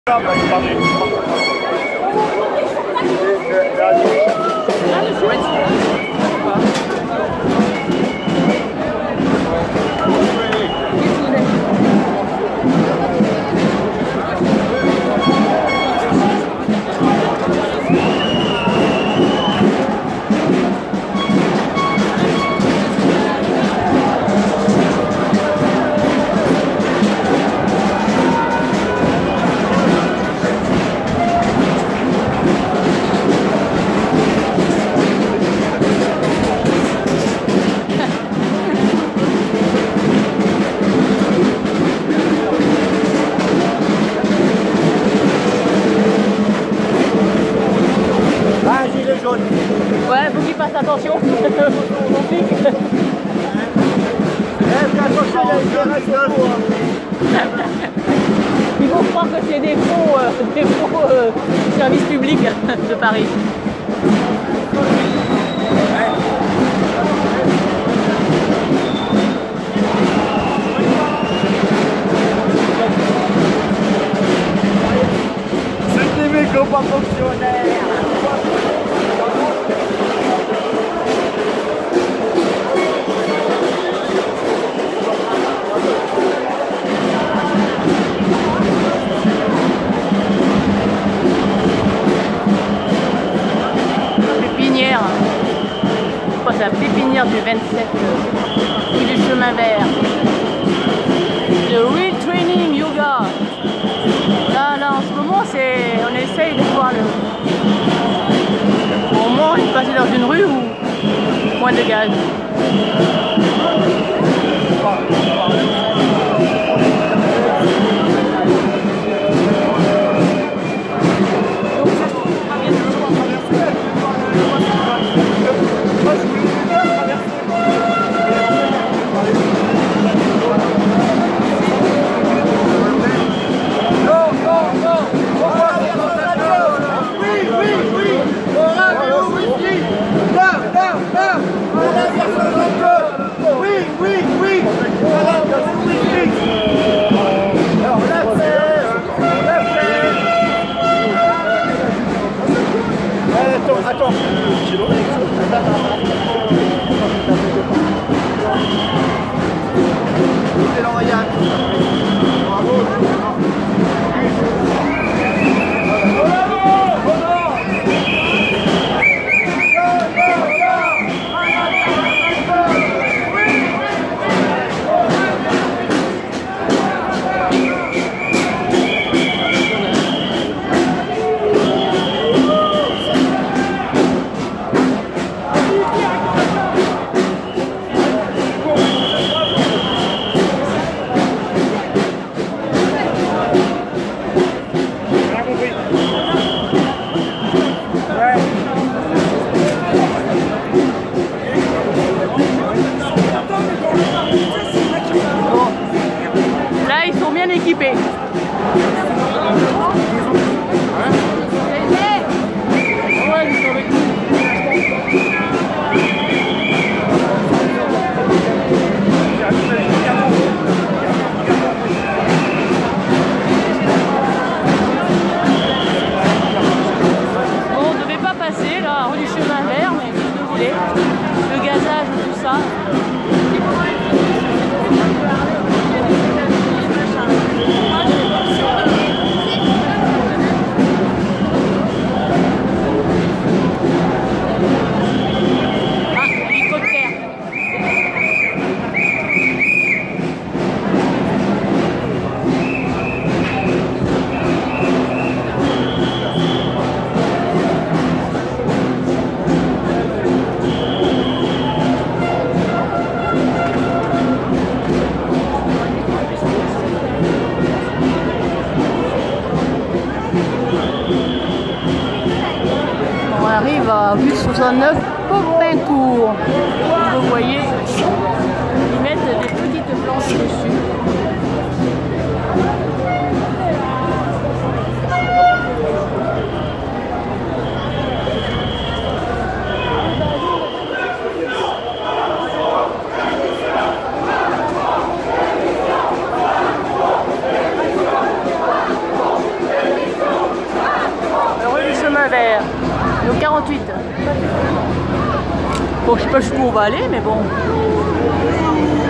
Ouais, faut qu'il fasse attention. On pique. Il faut croire que c'est des faux services publics de Paris. C'était mes copains fonctionnaires. La pépinière du 27 rue du Chemin Vert. Le Real Training Yoga. Là en ce moment on essaye de voir au moins de passer dans une rue ou moins de gaz. Attends, équipés. On ne devait pas passer là, rue du Chemin Vert, mais si vous voulez, le gazage, tout ça. On arrive à rue 69 Popincourt. Vous voyez, ils mettent des petites planches dessus. 38. Bon, je sais pas jusqu'où on va aller, mais bon.